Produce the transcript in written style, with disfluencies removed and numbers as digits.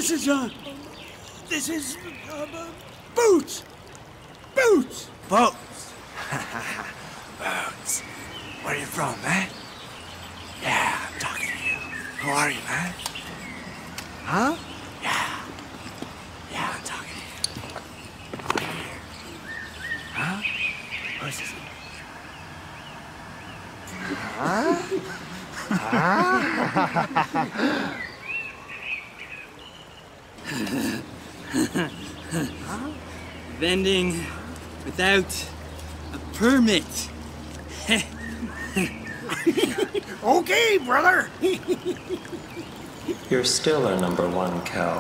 This is Boots! Boots! Boots! Boots. Where are you from, man? Yeah, I'm talking to you. Who are you, man? Huh? Yeah. Yeah, I'm talking to you. Who are you? Huh? Who's this? Vending without a permit. Okay, brother. You're still our number one, Cal.